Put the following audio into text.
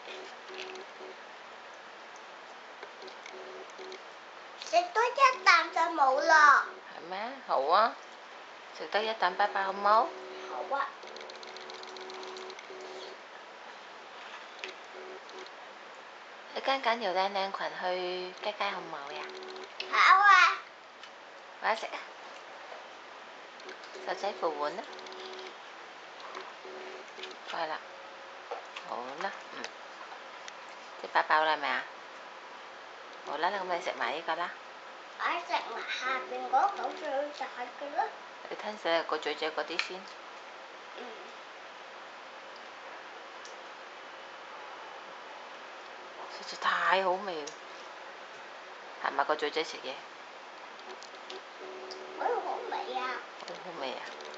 食多一啖就冇啦。 係咩？好啊，食得一啖拜拜好冇？ 好啊。 你跟緊條靚裙去街街好冇呀？ 好啊。 快食啊！手仔扶碗啦。快啦，好啦，食飽飽啦係咪啊？好啦，咁你食埋呢個啦。 我食埋下邊嗰嚿最大嘅啦。 你吞死個嘴仔嗰啲先。實在太好味啦！係咪個嘴仔食嘢？ 好味啊！ 好味啊！